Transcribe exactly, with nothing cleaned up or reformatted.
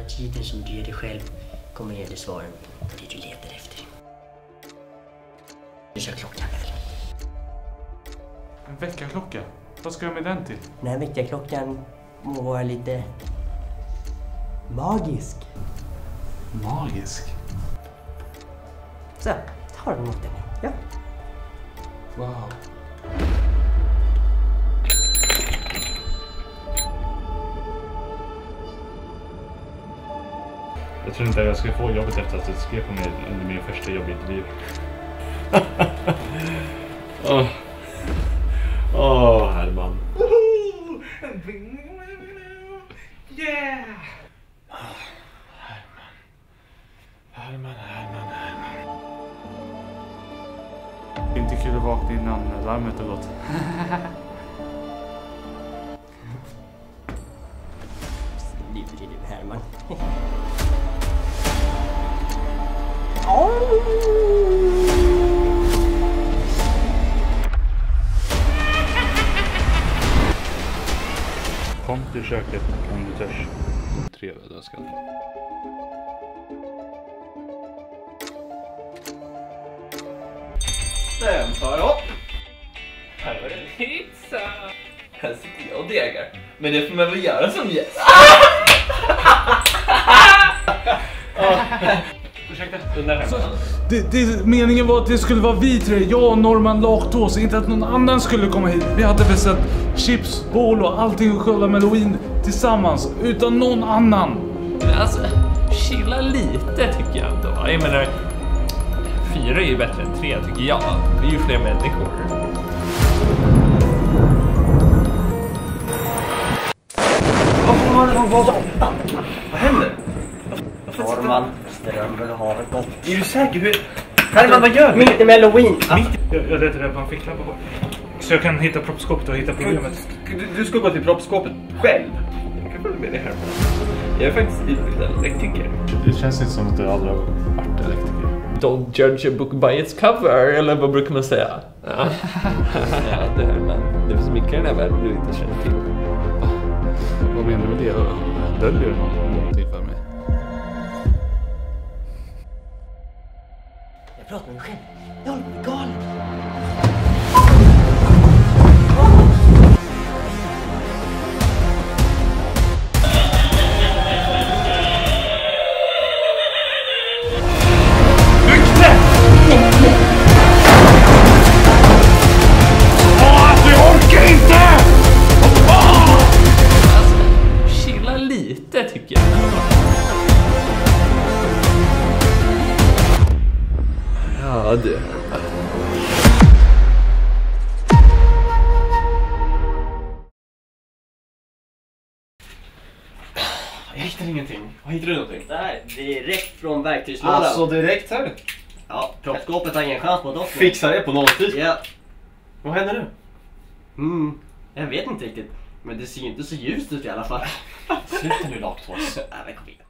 tiden som du ger dig själv kommer ge dig svaren på det du letar efter. Du kör klockan väl? En väckarklocka? Vad ska jag med den till? Den här väckarklockan må vara lite magisk. Magisk? Så, ta den mot den. Ja. Wow. Jag tror inte att jag ska få jobbet efter att du skrev på mig under min första jobbintervju. Åh, oh. oh, Herman. Yeah! Herman. Herman, Herman, Herman. Det är inte kul att vakna innan larmet har gått. Lurig du, Herman. Kom till köket om du törs. Tre dödskall. Den tar jag. Här var det pizza. Här sitter jag och degar. Men det får man väl göra som gäst. Ursäkta, den där alltså, det, det, meningen var att det skulle vara vi tre, jag och Norman Laktås, inte att någon annan skulle komma hit. Vi hade beställt chips, bål och allting och själva melodin tillsammans, utan någon annan. Men alltså, chilla lite tycker jag ändå. Jag menar, fyra är ju bättre än tre tycker jag. Vi är ju fler människor. Vad, vad, vad, Vad händer? Norman, strömmel och havet gott. Är du säker? Hur... Herman, vad gör du? Mitt i Halloween. Jag, jag letar det på en ficklapp på. Så jag kan hitta proppskåpet och hitta problemet. Du, du ska gå till proppskåpet själv. Jag kan följa med dig här. Jag är faktiskt utbildad elektriker. Det känns inte som att du aldrig har varit elektriker. Don't judge a book by its cover, eller vad brukar man säga? Ja, ja det här, men det finns mycket i den här världen du inte känner till. Vad menar du med det? Döljer du någonting för mig? Jag pratar med mig själv. Jag håller på att bli galen. Lite tycker jag. Ja du. Jag hittar ingenting. Vad hittar du någonting? Där, direkt från verktygslådan. Alltså direkt här. Ja, proppskåpet har ingen chans på dock. Fixar det på nolltid. Ja. Vad händer nu? Mm, jag vet inte riktigt. Men det ser ju inte så ljust ut i alla fall. Sluta nu, Laktås. Ja, men kom igen.